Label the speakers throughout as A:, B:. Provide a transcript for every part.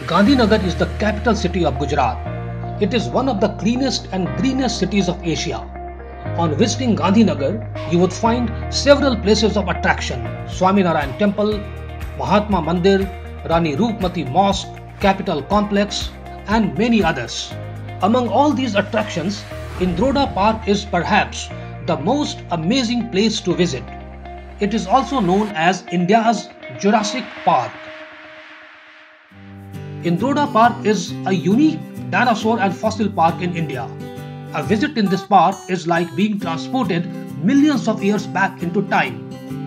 A: Gandhinagar is the capital city of Gujarat. It is one of the cleanest and greenest cities of Asia. On visiting Gandhinagar, you would find several places of attraction: Swaminarayan Temple, Mahatma Mandir, Rani Roopmati Mosque, Capitol Complex, and many others. Among all these attractions, Indroda Park is perhaps the most amazing place to visit. It is also known as India's Jurassic Park. Indroda Park is a unique dinosaur and fossil park in India. A visit in this park is like being transported millions of years back into time.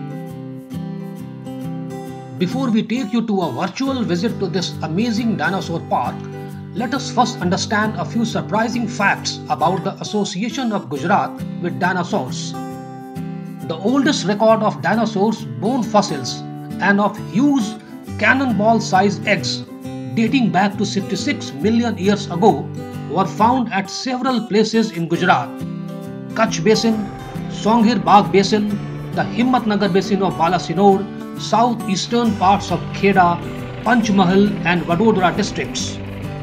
A: Before we take you to a virtual visit to this amazing dinosaur park, let us first understand a few surprising facts about the association of Gujarat with dinosaurs. The oldest record of dinosaurs' bone fossils and of huge cannonball-sized eggs dating back to 66 million years ago were found at several places in Gujarat: Kutch Basin, Songhir Bagh Basin, the Himmatnagar Basin of Balasinore, southeastern parts of Kheda, Panchmahal and Vadodara districts.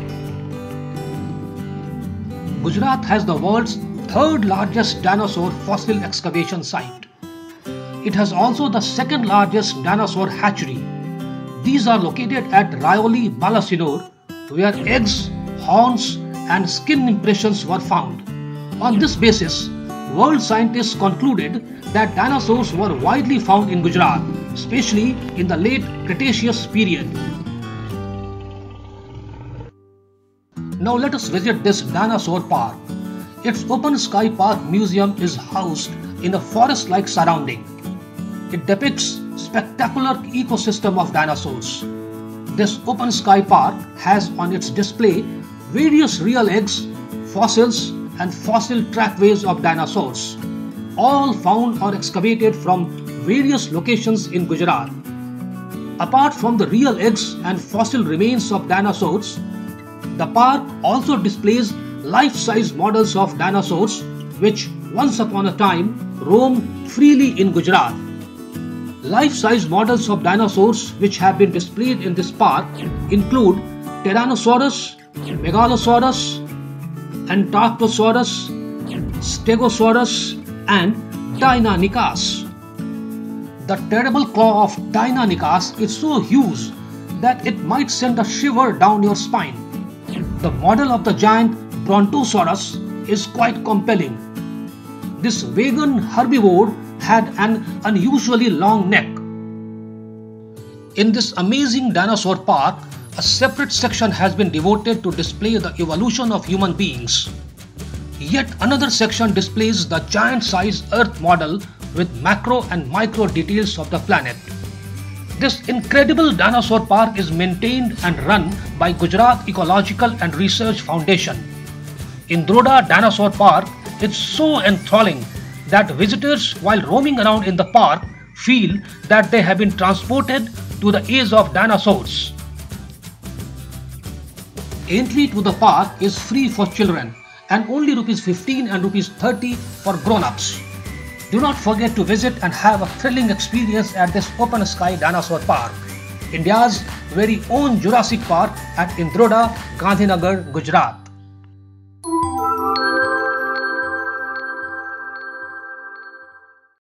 A: Gujarat has the world's third largest dinosaur fossil excavation site. It has also the second largest dinosaur hatchery. These are located at Rayoli, Balasinore, where eggs, horns and skin impressions were found. On this basis, world scientists concluded that dinosaurs were widely found in Gujarat, especially in the late Cretaceous period. Now let us visit this dinosaur park. Its open sky park museum is housed in a forest-like surrounding. It depicts spectacular ecosystem of dinosaurs. This open sky park has on its display various real eggs, fossils and fossil trackways of dinosaurs, all found or excavated from various locations in Gujarat. Apart from the real eggs and fossil remains of dinosaurs, the park also displays life-size models of dinosaurs which once upon a time roamed freely in Gujarat. Life-size models of dinosaurs which have been displayed in this park include Tyrannosaurus, Megalosaurus, Antarctosaurus, Stegosaurus and Deinonychus. The terrible claw of Deinonychus is so huge that it might send a shiver down your spine. The model of the giant Brontosaurus is quite compelling. This vegan herbivore had an unusually long neck. In this amazing dinosaur park, a separate section has been devoted to display the evolution of human beings. Yet another section displays the giant-sized Earth model with macro and micro details of the planet. This incredible dinosaur park is maintained and run by Gujarat Ecological and Research Foundation. Indroda Dinosaur Park is so enthralling that visitors, while roaming around in the park, feel that they have been transported to the age of dinosaurs. Entry to the park is free for children and only ₹15 and ₹30 for grown-ups. Do not forget to visit and have a thrilling experience at this open sky dinosaur park, India's very own Jurassic Park at Indroda, Gandhinagar, Gujarat.